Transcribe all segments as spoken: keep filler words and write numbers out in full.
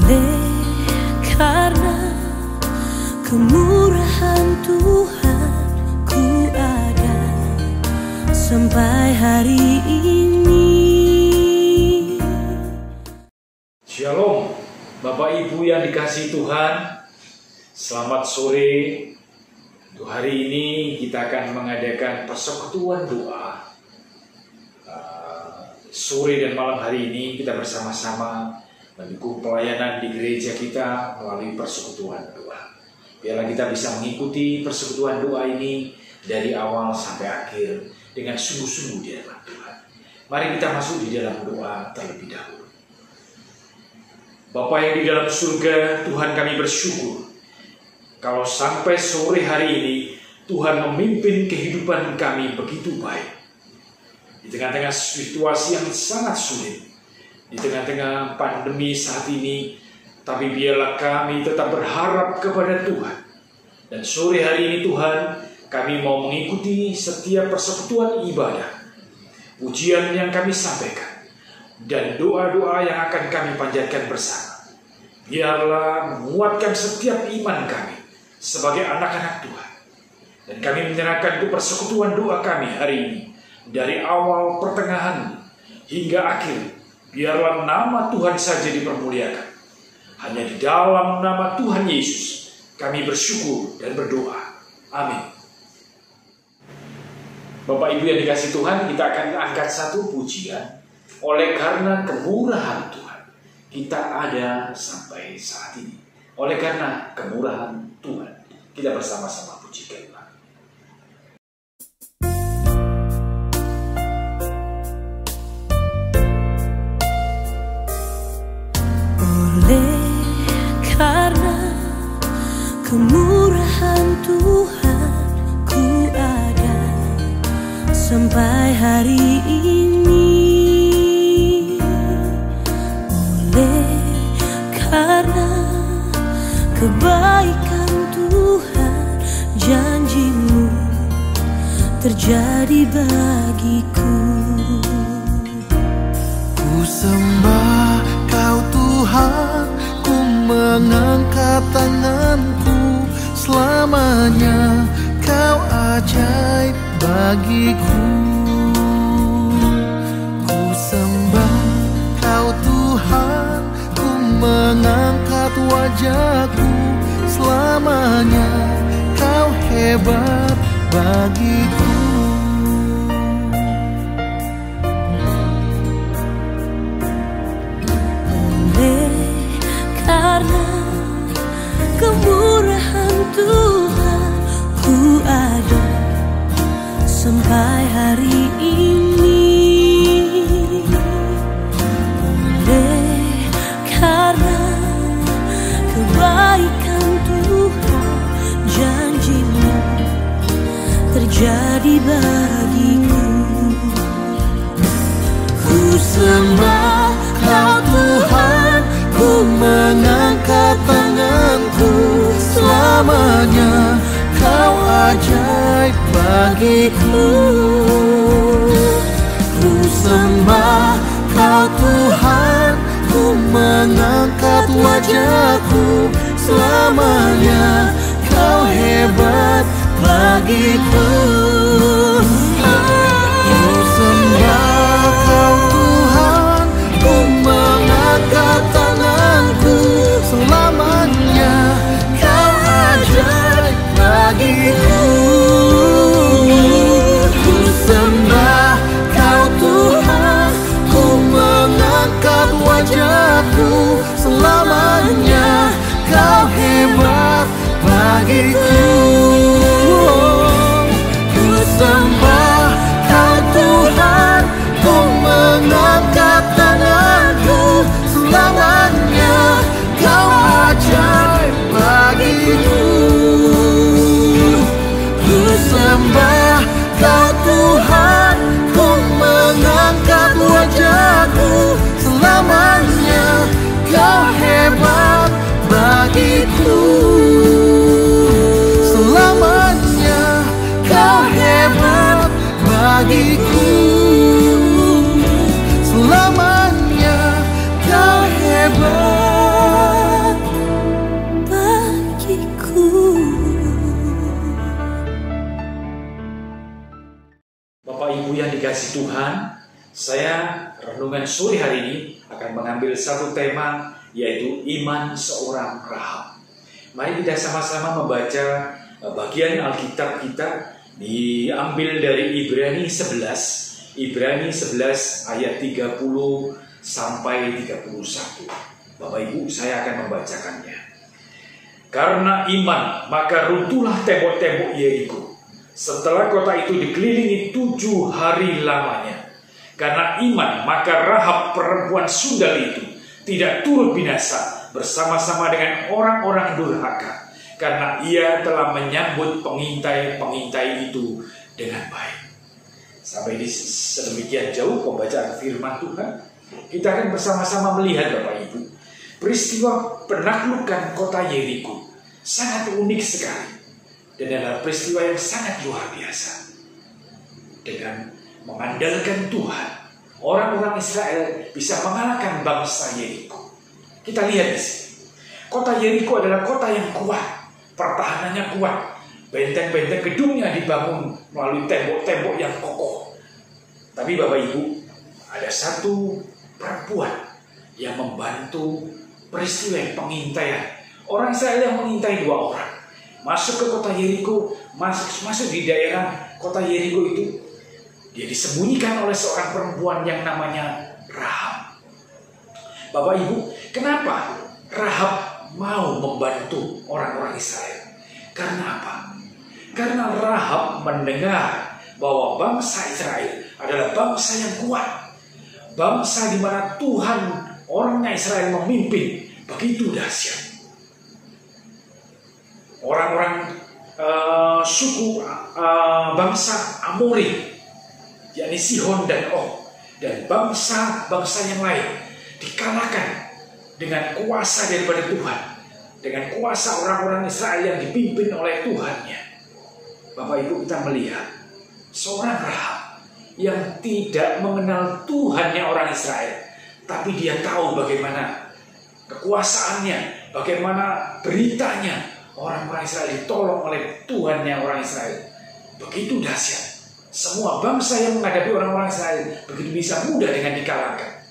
Oleh karena kemurahan Tuhan, ku ada sampai hari ini. Shalom, Bapak Ibu yang dikasihi Tuhan, selamat sore. Untuk hari ini kita akan mengadakan persekutuan doa. Uh, sore dan malam hari ini kita bersama-sama mendukung pelayanan di gereja kita melalui persekutuan doa. Biarlah kita bisa mengikuti persekutuan doa ini dari awal sampai akhir dengan sungguh-sungguh di dalam Tuhan. Mari kita masuk di dalam doa terlebih dahulu. Bapa yang di dalam surga, Tuhan kami bersyukur kalau sampai sore hari ini Tuhan memimpin kehidupan kami begitu baik. Di tengah-tengah situasi yang sangat sulit, di tengah-tengah pandemi saat ini, tapi biarlah kami tetap berharap kepada Tuhan. Dan sore hari ini Tuhan, kami mau mengikuti setiap persekutuan ibadah, pujian yang kami sampaikan, dan doa-doa yang akan kami panjatkan bersama. Biarlah menguatkan setiap iman kami sebagai anak-anak Tuhan. Dan kami menyerahkan untuk persekutuan doa kami hari ini, dari awal pertengahan hingga akhir. Biarlah nama Tuhan saja dipermuliakan. Hanya di dalam nama Tuhan Yesus kami bersyukur dan berdoa. Amin. Bapak Ibu yang dikasihi Tuhan, kita akan angkat satu pujian. Oleh karena kemurahan Tuhan, kita ada sampai saat ini. Oleh karena kemurahan Tuhan, kita bersama-sama pujikan Tuhan. Oleh karena kemurahan Tuhan, ku ada sampai hari ini. Oleh karena kebaikan Tuhan, janji-Mu terjadi bagiku. Ku sembah Kau Tuhan, ku mengangkat tanganku. Selamanya Kau ajaib bagiku. Ku sembah Kau Tuhan, ku mengangkat wajahku. Selamanya Kau hebat bagiku. Karena kemurahan Tuhan, ku ada sampai hari ini. Oleh karena kebaikan Tuhan, janji-Mu terjadi bagiku. Ku sembah Kau Tuhan, ku mengangkat tanganku. Selamanya Kau ajaib bagiku. Ku sembah Kau Tuhan, ku mengangkat wajahku. Selamanya Kau hebat bagiku. Ku sembah Kau Tuhan, ku mengangkat tanganku. Selamanya Kau ajaib bagiku. Ku sembah Kau Tuhan, ku mengangkat wajahku. Selamanya Kau hebat bagiku. Ku sembah Kau Tuhan, ku mengangkat tanganku. Selamanya Kau ajaib bagiku. Ku sembah Kau Tuhan, ku mengangkat wajahku. Selamanya Kau hebat bagiku. Saya renungan sore hari ini akan mengambil satu tema, yaitu iman seorang Rahab. Mari kita sama-sama membaca bagian Alkitab kita, diambil dari Ibrani sebelas, Ibrani sebelas ayat tiga puluh sampai tiga puluh satu. Bapak Ibu, saya akan membacakannya. Karena iman, maka runtuhlah tembok-tembok Yeriko setelah kota itu dikelilingi tujuh hari lamanya. Karena iman, maka Rahab perempuan sundal itu tidak turut binasa bersama-sama dengan orang-orang durhaka, karena ia telah menyambut pengintai-pengintai itu dengan baik. Sampai di sedemikian jauh pembacaan firman Tuhan, kita akan bersama-sama melihat Bapak Ibu, peristiwa penaklukan kota Yeriko sangat unik sekali, dan adalah peristiwa yang sangat luar biasa. Dengan mengandalkan Tuhan, orang-orang Israel bisa mengalahkan bangsa Yeriko. Kita lihat di sini, kota Yeriko adalah kota yang kuat, pertahanannya kuat, benteng-benteng gedungnya dibangun melalui tembok-tembok yang kokoh. Tapi Bapak Ibu, ada satu perempuan yang membantu peristiwa pengintaian. Orang Israel yang mengintai dua orang masuk ke kota Yeriko, masuk masuk di daerah kota Yeriko itu. Dia disembunyikan oleh seorang perempuan yang namanya Rahab. Bapak Ibu, kenapa Rahab mau membantu orang-orang Israel? Karena apa? Karena Rahab mendengar bahwa bangsa Israel adalah bangsa yang kuat, bangsa di mana Tuhan orangnya Israel memimpin begitu dahsyat. Orang-orang uh, suku uh, bangsa Amori, yakni Sihon dan Og, dan bangsa-bangsa yang lain dikalahkan dengan kuasa daripada Tuhan, dengan kuasa orang-orang Israel yang dipimpin oleh Tuhannya. Bapak Ibu, kita melihat seorang Rahab yang tidak mengenal Tuhannya orang Israel, tapi dia tahu bagaimana kekuasaannya, bagaimana beritanya orang-orang Israel ditolong oleh Tuhannya orang Israel. Begitu dahsyat. Semua bangsa yang menghadapi orang-orang Israel begitu bisa mudah dengan dikalahkan.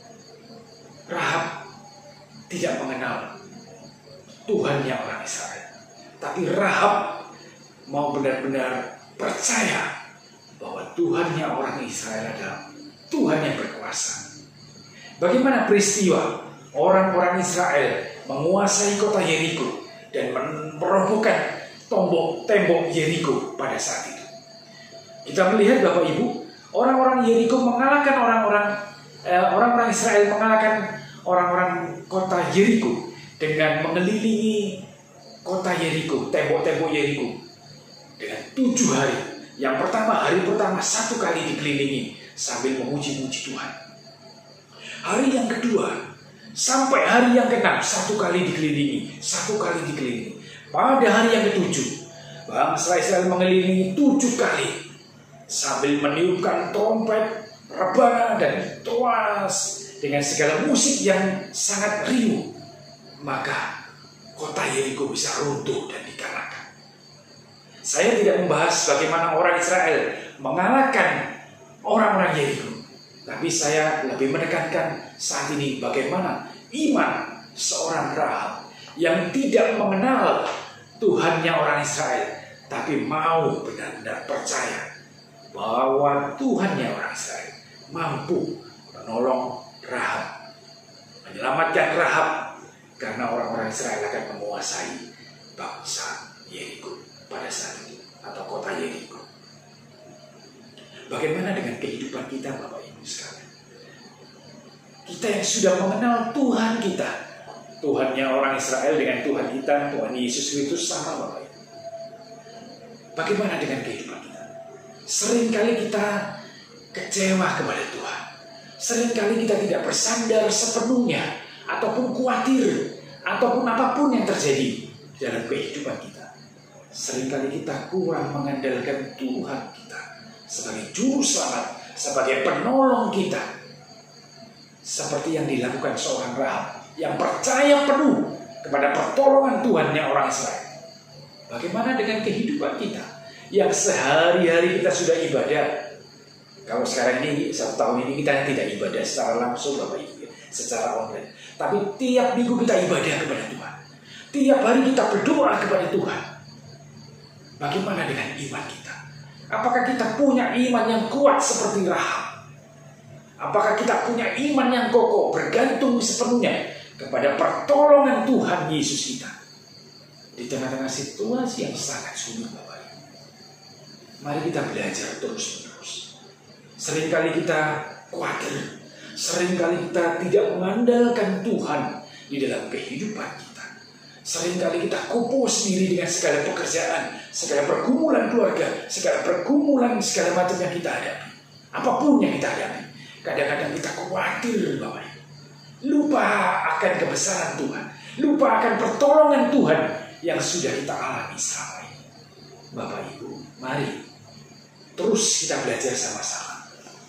Rahab tidak mengenal Tuhannya orang Israel, tapi Rahab mau benar-benar percaya bahwa Tuhannya orang Israel adalah Tuhan yang berkuasa. Bagaimana peristiwa orang-orang Israel menguasai kota Yeriko dan merobohkan tombok tembok Yeriko pada saat itu? Kita melihat Bapak Ibu, orang-orang Yeriko mengalahkan orang-orang eh, orang-orang Israel mengalahkan orang-orang kota Yeriko dengan mengelilingi kota Yeriko, tembok-tembok Yeriko dengan tujuh hari. Yang pertama, hari pertama satu kali dikelilingi sambil memuji-muji Tuhan. Hari yang kedua sampai hari yang keenam satu kali dikelilingi, satu kali dikelilingi. Pada hari yang ketujuh, bangsa Israel mengelilingi tujuh kali sambil meniupkan trompet, rebana, dan toas dengan segala musik yang sangat riuh. Maka kota Yeriko bisa runtuh dan dikalahkan. Saya tidak membahas bagaimana orang Israel mengalahkan orang-orang Yeriko, tapi saya lebih menekankan saat ini bagaimana iman seorang Rahab yang tidak mengenal Tuhannya orang Israel, tapi mau benar-benar percaya bahwa Tuhannya orang Israel mampu menolong Rahab, menyelamatkan Rahab, karena orang-orang Israel akan menguasai bangsa Yeriko pada saat itu, atau kota Yeriko. Bagaimana dengan kehidupan kita Bapak Ibu sekalian? Kita yang sudah mengenal Tuhan kita, Tuhannya orang Israel dengan Tuhan kita, Tuhan Yesus Kristus sama Bapak Ibu. Bagaimana dengan kehidupan kita? Seringkali kita kecewa kepada Tuhan. Seringkali kita tidak bersandar sepenuhnya, ataupun khawatir, ataupun apapun yang terjadi dalam kehidupan kita. Seringkali kita kurang mengandalkan Tuhan kita sebagai juru selamat, sebagai penolong kita. Seperti yang dilakukan seorang Rahab yang percaya penuh kepada pertolongan Tuhannya orang Israel. Bagaimana dengan kehidupan kita yang sehari-hari kita sudah ibadah, Kalau sekarang ini, satu tahun ini kita tidak ibadah secara langsung Bapak Ibu, secara online. Tapi tiap minggu kita ibadah kepada Tuhan. Tiap hari kita berdoa kepada Tuhan. Bagaimana dengan iman kita? Apakah kita punya iman yang kuat seperti Rahab? Apakah kita punya iman yang kokoh, bergantung sepenuhnya kepada pertolongan Tuhan Yesus kita di tengah-tengah situasi yang sangat sulit, Bapak Ibu? Mari kita belajar terus-menerus. Seringkali kita khawatir, seringkali kita tidak mengandalkan Tuhan di dalam kehidupan kita. Seringkali kita kupu sendiri dengan segala pekerjaan, segala pergumulan keluarga, segala pergumulan segala macam yang kita hadapi. Apapun yang kita hadapi, kadang-kadang kita khawatir, Bapak Ibu. Lupa akan kebesaran Tuhan, lupa akan pertolongan Tuhan yang sudah kita alami selama ini. Bapak Ibu, mari terus kita belajar sama-sama.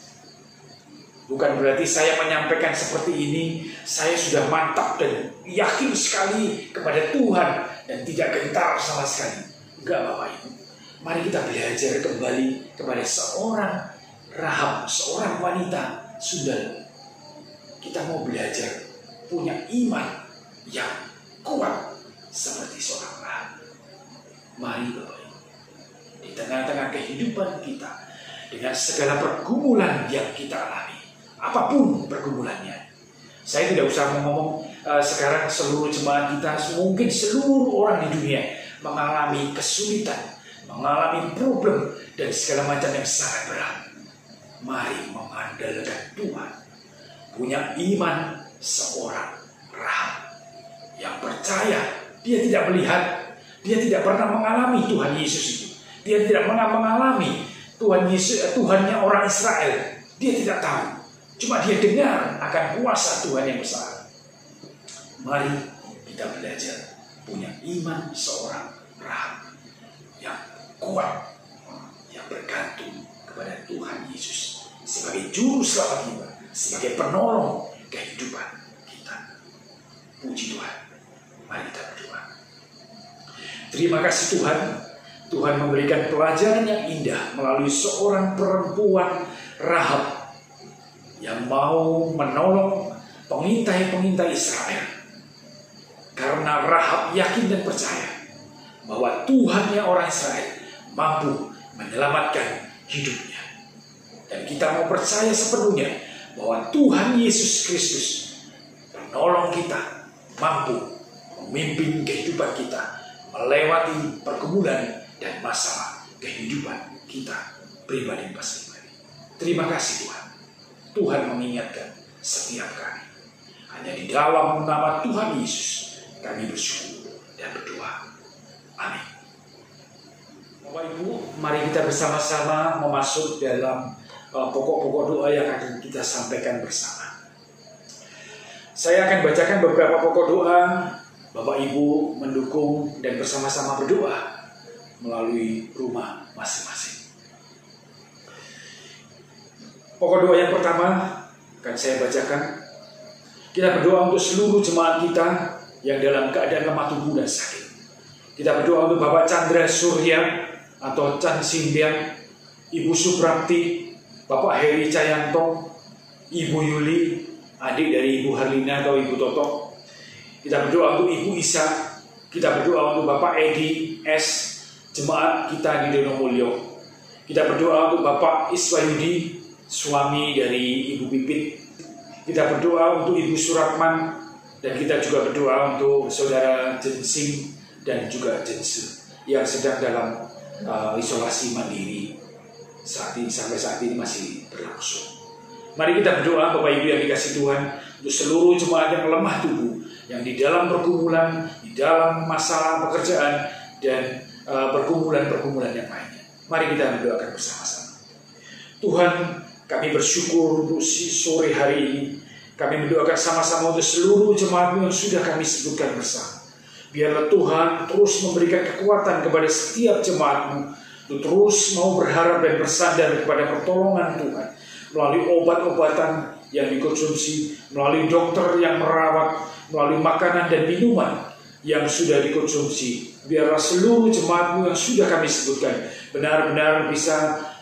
Bukan berarti saya menyampaikan seperti ini, saya sudah mantap dan yakin sekali kepada Tuhan dan tidak gentar sama sekali. Enggak, Bapak Ibu. Mari kita belajar kembali kepada seorang Rahab, seorang wanita sundal. Kita mau belajar punya iman yang kuat seperti seorang Rahab. Mari Bapak Ibu, di tengah-tengah kehidupan kita, dengan segala pergumulan yang kita alami, apapun pergumulannya. Saya tidak usah ngomong uh, sekarang seluruh jemaat kita, mungkin seluruh orang di dunia mengalami kesulitan, mengalami problem dan segala macam yang sangat berat. Mari mengandalkan Tuhan, punya iman seorang Rahab yang percaya. Dia tidak melihat, dia tidak pernah mengalami Tuhan Yesus itu. Dia tidak pernah mengalami Tuhan Yesus, Tuhannya orang Israel. Dia tidak tahu. Cuma dia dengar akan kuasa Tuhan yang besar. Mari kita belajar punya iman seorang Rahab yang kuat, yang bergantung kepada Tuhan Yesus sebagai juru selamat kita, sebagai penolong kehidupan kita. Puji Tuhan. Mari kita berdoa. Terima kasih Tuhan. Tuhan memberikan pelajaran yang indah melalui seorang perempuan Rahab yang mau menolong pengintai-pengintai Israel. Karena Rahab yakin dan percaya bahwa Tuhannya orang Israel mampu menyelamatkan hidupnya. Dan kita mau percaya sepenuhnya bahwa Tuhan Yesus Kristus, penolong kita, mampu memimpin kehidupan kita melewati pergumulan dan masalah kehidupan kita pribadi masing-masing. Terima kasih Tuhan. Tuhan mengingatkan setiap kami. Hanya di dalam nama Tuhan Yesus kami bersyukur dan berdoa. Amin. Bapak Ibu, mari kita bersama-sama memasuk dalam uh, pokok-pokok doa yang akan kita sampaikan bersama. Saya akan bacakan beberapa pokok doa. Bapak Ibu mendukung dan bersama-sama berdoa melalui rumah masing-masing. Pokok doa yang pertama akan saya bacakan. Kita berdoa untuk seluruh jemaat kita yang dalam keadaan lemah tubuh dan sakit. Kita berdoa untuk Bapak Chandra Surya atau Chan Simbiang, Ibu Suprapti, Bapak Heri Cayanto, Ibu Yuli, adik dari Ibu Harlina atau Ibu Toto. Kita berdoa untuk Ibu Isa. Kita berdoa untuk Bapak Edi S, jemaat kita di Donomulyo. Kita berdoa untuk Bapak Iswayudi, suami dari Ibu Pipit. Kita berdoa untuk Ibu Suratman. Dan kita juga berdoa untuk Saudara Jensing dan juga Jensu yang sedang dalam uh, isolasi mandiri saat ini, sampai saat ini masih berlangsung. Mari kita berdoa Bapak Ibu yang dikasihi Tuhan, untuk seluruh jemaat yang lemah tubuh, yang di dalam pergumulan, di dalam masalah pekerjaan dan uh, pergumulan-pergumulan yang lainnya. Mari kita berdoakan bersama-sama. Tuhan, kami bersyukur untuk sore hari ini. Kami mendoakan sama-sama untuk seluruh jemaat-Mu yang sudah kami sebutkan bersama. Biarlah Tuhan terus memberikan kekuatan kepada setiap jemaat-Mu untuk terus mau berharap dan bersandar kepada pertolongan Tuhan melalui obat-obatan yang dikonsumsi, melalui dokter yang merawat, melalui makanan dan minuman yang sudah dikonsumsi. Biarlah seluruh jemaat-Mu yang sudah kami sebutkan benar-benar bisa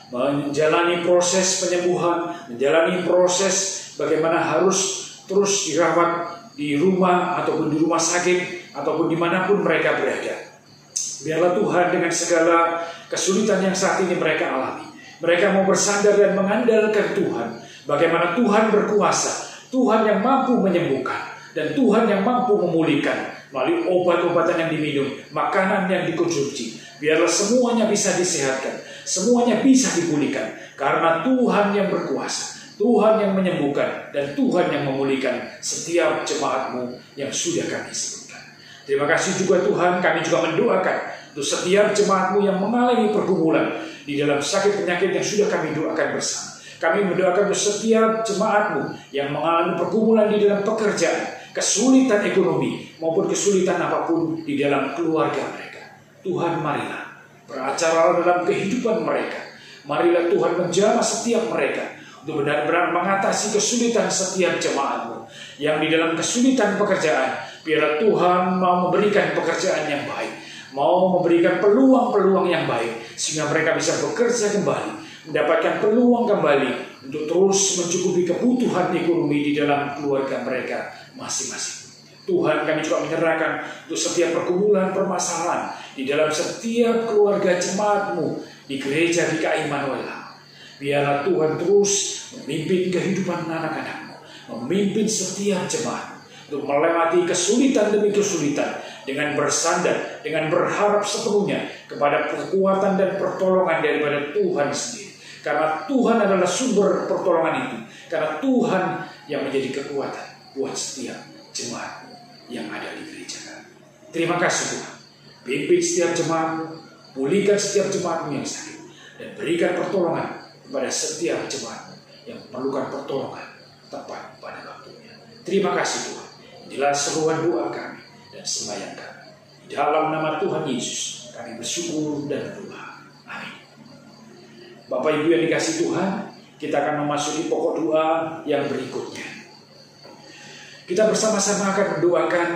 menjalani proses penyembuhan, menjalani proses bagaimana harus terus dirawat di rumah ataupun di rumah sakit ataupun dimanapun mereka berada. Biarlah Tuhan dengan segala kesulitan yang saat ini mereka alami, mereka mau bersandar dan mengandalkan Tuhan. Bagaimana Tuhan berkuasa, Tuhan yang mampu menyembuhkan, dan Tuhan yang mampu memulihkan melalui obat-obatan yang diminum, makanan yang dikonsumsi. Biarlah semuanya bisa disehatkan, semuanya bisa dipulihkan, karena Tuhan yang berkuasa, Tuhan yang menyembuhkan, dan Tuhan yang memulihkan setiap jemaat-Mu yang sudah kami sebutkan. Terima kasih juga Tuhan, kami juga mendoakan untuk setiap jemaat-Mu yang mengalami pergumulan di dalam sakit penyakit yang sudah kami doakan bersama. Kami mendoakan untuk setiap jemaat-Mu yang mengalami pergumulan di dalam pekerjaan, kesulitan ekonomi, maupun kesulitan apapun di dalam keluarga mereka. Tuhan, marilah beracara dalam kehidupan mereka. Marilah Tuhan menjamah setiap mereka untuk benar-benar mengatasi kesulitan setiap jemaat-Mu yang di dalam kesulitan pekerjaan. Biarlah Tuhan mau memberikan pekerjaan yang baik, mau memberikan peluang-peluang yang baik, sehingga mereka bisa bekerja kembali, mendapatkan peluang kembali untuk terus mencukupi kebutuhan ekonomi di dalam keluarga mereka masing-masing. Tuhan, kami juga menyerahkan untuk setiap pergumulan permasalahan di dalam setiap keluarga jemaat-Mu di gereja G K I Manuela. Biarlah Tuhan terus memimpin kehidupan anak-anak-Mu, memimpin setiap jemaat untuk melewati kesulitan demi kesulitan dengan bersandar, dengan berharap sepenuhnya kepada kekuatan dan pertolongan daripada Tuhan sendiri. Karena Tuhan adalah sumber pertolongan itu, karena Tuhan yang menjadi kekuatan buat setiap jemaat yang ada di gereja kami. Terima kasih Tuhan, pimpin setiap jemaat-Mu, pulihkan setiap jemaat-Mu yang sakit, dan berikan pertolongan kepada setiap jemaat yang memerlukan pertolongan tepat pada waktunya. Terima kasih Tuhan. Inilah seruan doa kami dan sembahyang kami. Di dalam nama Tuhan Yesus kami bersyukur dan berdoa. Amin. Bapak Ibu yang dikasihi Tuhan, kita akan memasuki pokok doa yang berikutnya. Kita bersama-sama akan mendoakan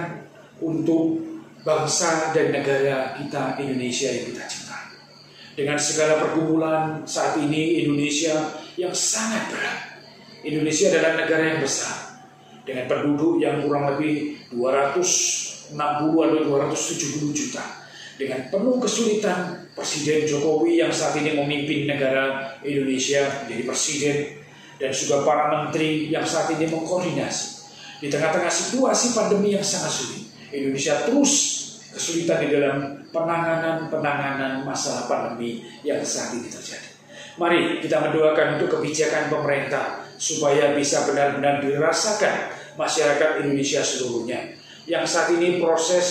untuk bangsa dan negara kita Indonesia yang kita cintai. Dengan segala pergumulan saat ini Indonesia yang sangat berat. Indonesia adalah negara yang besar, dengan penduduk yang kurang lebih dua ratus enam puluh atau dua ratus tujuh puluh juta. Dengan penuh kesulitan, Presiden Jokowi yang saat ini memimpin negara Indonesia menjadi presiden, dan juga para menteri yang saat ini mengkoordinasi. Di tengah-tengah situasi pandemi yang sangat sulit, Indonesia terus kesulitan di dalam penanganan-penanganan masalah pandemi yang saat ini terjadi. Mari kita mendoakan untuk kebijakan pemerintah supaya bisa benar-benar dirasakan masyarakat Indonesia seluruhnya. Yang saat ini proses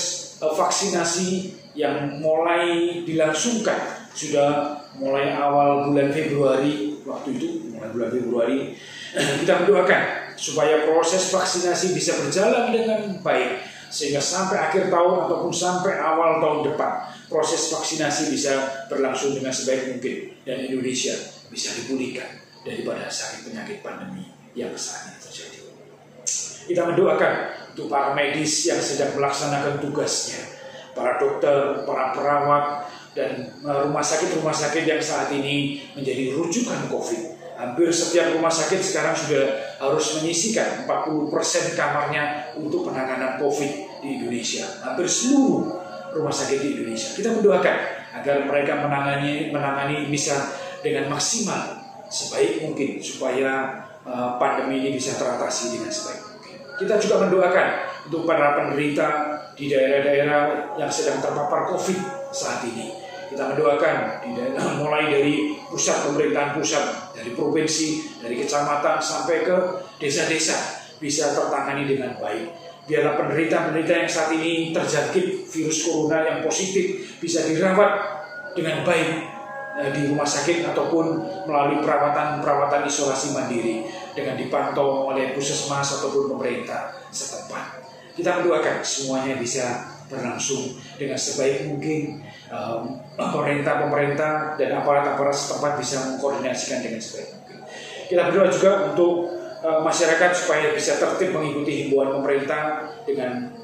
vaksinasi yang mulai dilangsungkan sudah mulai awal bulan Februari, waktu itu mulai bulan Februari kita mendoakan supaya proses vaksinasi bisa berjalan dengan baik, sehingga sampai akhir tahun ataupun sampai awal tahun depan proses vaksinasi bisa berlangsung dengan sebaik mungkin dan Indonesia bisa dipulihkan daripada sakit penyakit pandemi yang saat ini terjadi. Kita mendoakan untuk para medis yang sedang melaksanakan tugasnya, para dokter, para perawat, dan rumah sakit-rumah sakit yang saat ini menjadi rujukan COVID. Hampir setiap rumah sakit sekarang sudah harus menyisikan empat puluh persen kamarnya untuk penanganan COVID di Indonesia. Hampir seluruh rumah sakit di Indonesia. Kita mendoakan agar mereka menangani menangani bisa dengan maksimal sebaik mungkin supaya uh, pandemi ini bisa teratasi dengan sebaik mungkin. Kita juga mendoakan untuk para penderita di daerah-daerah yang sedang terpapar COVID saat ini. Kita mendoakan di daerah, mulai dari pusat pemerintahan pusat, dari provinsi, dari kecamatan sampai ke desa-desa bisa tertangani dengan baik. Biarlah penderita-penderita yang saat ini terjangkit virus corona yang positif bisa dirawat dengan baik di rumah sakit ataupun melalui perawatan-perawatan isolasi mandiri dengan dipantau oleh puskesmas ataupun pemerintah setempat. Kita mendoakan semuanya bisa berlangsung dengan sebaik mungkin. Um, pemerintah-pemerintah dan aparat-aparat setempat bisa mengkoordinasikan dengan sebaik mungkin. Kita berdoa juga untuk uh, masyarakat supaya bisa tertib mengikuti himbauan pemerintah dengan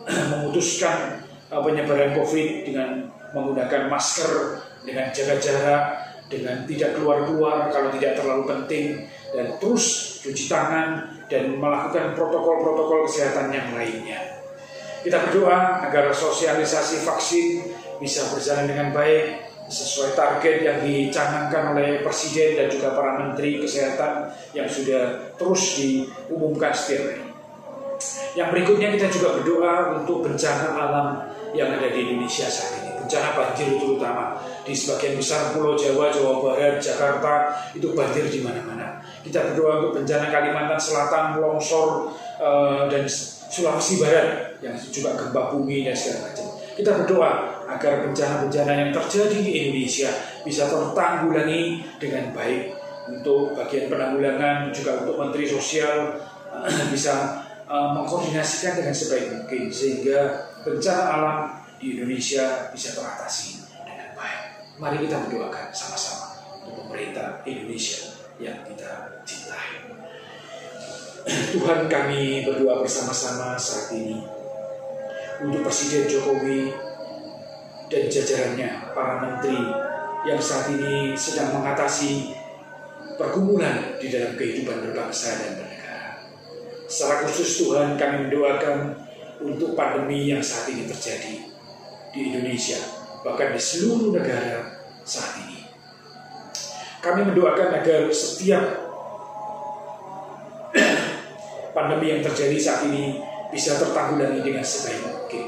memutuskan uh, penyebaran COVID dengan menggunakan masker, dengan jaga jarak, dengan tidak keluar-keluar kalau tidak terlalu penting, dan terus cuci tangan dan melakukan protokol-protokol kesehatan yang lainnya. Kita berdoa agar sosialisasi vaksin bisa berjalan dengan baik sesuai target yang dicanangkan oleh Presiden dan juga para Menteri Kesehatan yang sudah terus diumumkan setiap hari. Yang berikutnya kita juga berdoa untuk bencana alam yang ada di Indonesia saat ini. Bencana banjir terutama di sebagian besar Pulau Jawa, Jawa Barat, Jakarta itu banjir di mana-mana. Kita berdoa untuk bencana Kalimantan Selatan, longsor uh, dan Sulawesi Barat yang juga gempa bumi dan segala macam. Kita berdoa agar bencana-bencana yang terjadi di Indonesia bisa tertanggulangi dengan baik. Untuk bagian penanggulangan juga untuk Menteri Sosial bisa uh, mengkoordinasikan dengan sebaik mungkin sehingga bencana alam di Indonesia bisa teratasi dengan baik. Mari kita berdoakan sama-sama untuk pemerintah Indonesia yang kita cintai. Tuhan, kami berdoa bersama-sama saat ini untuk Presiden Jokowi dan jajarannya, para menteri yang saat ini sedang mengatasi pergumulan di dalam kehidupan berbangsa dan bernegara. Secara khusus Tuhan, kami mendoakan untuk pandemi yang saat ini terjadi di Indonesia, bahkan di seluruh negara saat ini. Kami mendoakan agar setiap pandemi yang terjadi saat ini bisa tertanggulangi dengan sebaik mungkin.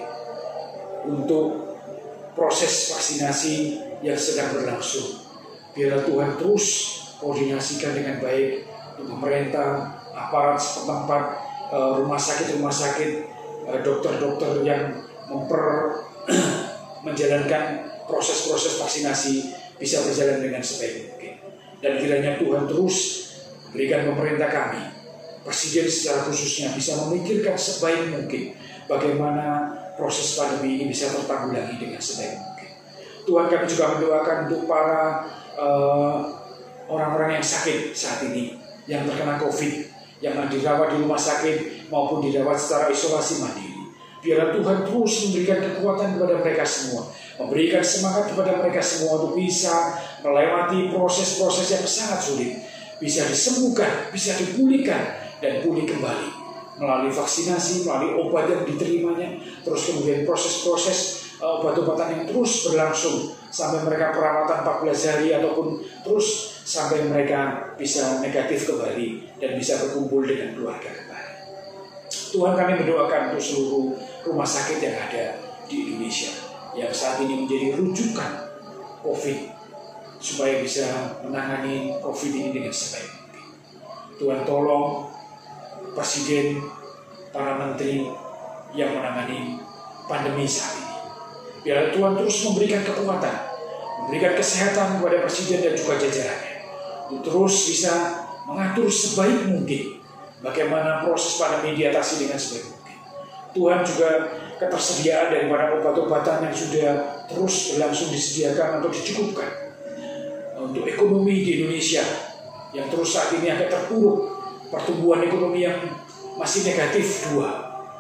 Untuk proses vaksinasi yang sedang berlangsung, biarlah Tuhan terus koordinasikan dengan baik untuk pemerintah, aparat setempat, rumah sakit-rumah sakit, dokter-dokter yang memper menjalankan proses-proses vaksinasi bisa berjalan dengan sebaik mungkin. Dan kiranya Tuhan terus berikan pemerintah kami, Presiden secara khususnya, bisa memikirkan sebaik mungkin bagaimana proses pandemi ini bisa tertanggulangi dengan sebaik mungkin. Tuhan, kami juga mendoakan untuk para uh, orang-orang yang sakit saat ini, yang terkena COVID, yang dirawat di rumah sakit maupun dirawat secara isolasi mandiri. Biarlah Tuhan terus memberikan kekuatan kepada mereka semua, memberikan semangat kepada mereka semua untuk bisa melewati proses-proses yang sangat sulit, bisa disembuhkan, bisa dipulihkan, dan pulih kembali melalui vaksinasi, melalui obat yang diterimanya, terus kemudian proses-proses uh, obat-obatan yang terus berlangsung sampai mereka perawatan empat belas hari ataupun terus sampai mereka bisa negatif kembali dan bisa berkumpul dengan keluarga kembali. Tuhan, kami mendoakan untuk seluruh rumah sakit yang ada di Indonesia yang saat ini menjadi rujukan COVID supaya bisa menangani COVID ini dengan sebaik mungkin. Tuhan, tolong Presiden, para menteri yang menangani pandemi saat ini. Biar Tuhan terus memberikan kekuatan, memberikan kesehatan kepada Presiden dan juga jajarannya, untuk terus bisa mengatur sebaik mungkin bagaimana proses pandemi diatasi dengan sebaik mungkin. Tuhan, juga ketersediaan daripada obat-obatan yang sudah terus berlangsung disediakan atau dicukupkan untuk ekonomi di Indonesia yang terus saat ini agak terpuruk, pertumbuhan ekonomi yang masih negatif dua.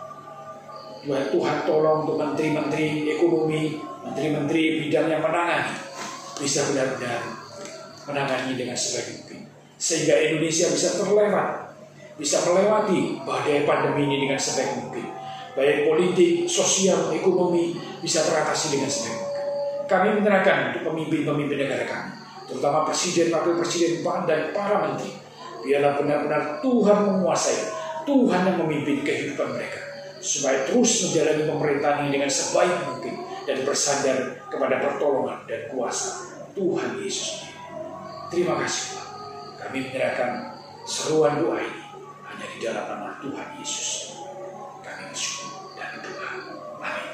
Tuhan, Tuhan tolong untuk menteri-menteri ekonomi, menteri-menteri bidang yang menangani bisa benar-benar menangani dengan sebaik mungkin, sehingga Indonesia bisa terlewat, bisa melewati badai pandemi ini dengan sebaik mungkin. Baik politik, sosial, ekonomi bisa teratasi dengan sebaik mungkin. Kami menyerahkan untuk pemimpin-pemimpin negara kami, terutama Presiden, Wakil Presiden, dan para menteri. Biarlah benar-benar Tuhan menguasai, Tuhan yang memimpin kehidupan mereka, supaya terus menjalani pemerintahan ini dengan sebaik mungkin dan bersandar kepada pertolongan dan kuasa Tuhan Yesus. Terima kasih Tuhan. Kami menyerahkan seruan doa ini hanya di dalam nama Tuhan Yesus. Kami bersyukur dan berdoa. Amin.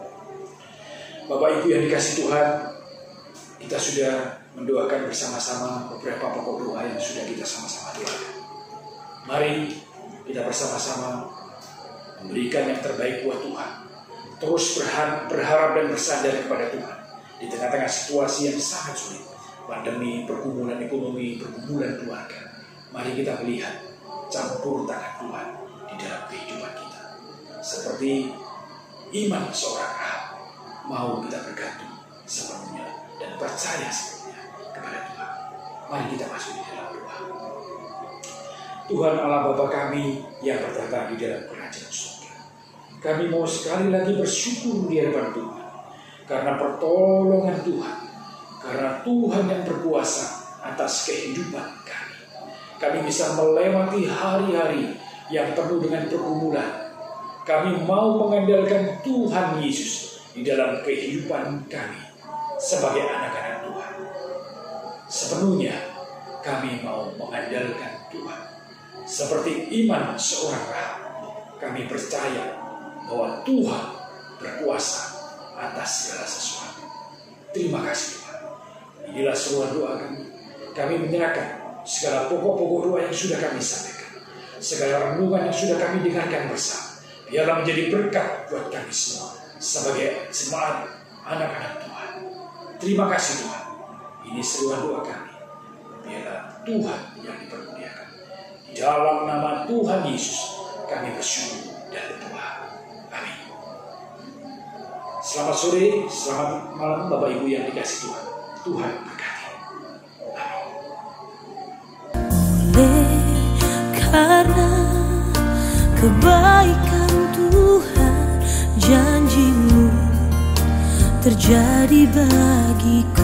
Bapak Ibu yang dikasihi Tuhan, kita sudah mendoakan bersama-sama beberapa pokok doa yang sudah kita sama-sama doakan. Mari kita bersama-sama memberikan yang terbaik buat Tuhan. Terus berharap, berharap dan bersandar kepada Tuhan di tengah-tengah situasi yang sangat sulit, pandemi, pergumulan ekonomi, pergumulan keluarga. Mari kita melihat campur tangan Tuhan di dalam kehidupan kita. Seperti iman seorang Rahab, mau kita bergantung sepenuhnya dan percaya sepenuhnya kepada Tuhan. Mari kita masuk di dalam doa. Tuhan Allah Bapa kami yang bertata di dalam kerajaan surga, kami mau sekali lagi bersyukur di hadapan Tuhan karena pertolongan Tuhan, karena Tuhan yang berkuasa atas kehidupan kami. Kami bisa melewati hari-hari yang penuh dengan pergumulan. Kami mau mengandalkan Tuhan Yesus di dalam kehidupan kami sebagai anak-anak Tuhan. Sepenuhnya kami mau mengandalkan Tuhan. Seperti iman seorang Rahab, kami percaya bahwa Tuhan berkuasa atas segala sesuatu. Terima kasih Tuhan. Inilah seruan doa kami. Kami menyerahkan segala pokok-pokok doa yang sudah kami sampaikan, segala renungan yang sudah kami dengarkan bersama. Biarlah menjadi berkat buat kami semua sebagai jemaat anak-anak Tuhan. Terima kasih Tuhan. Ini seruan doa kami. Biarlah Tuhan yang dipermuliakan. Di dalam nama Tuhan Yesus kami bersyukur dan berdoa. Amin. Selamat sore, selamat malam Bapak Ibu yang dikasihi Tuhan. Tuhan berkati. Amin. Oleh karena kebaikan Tuhan, janji-Mu terjadi bagiku.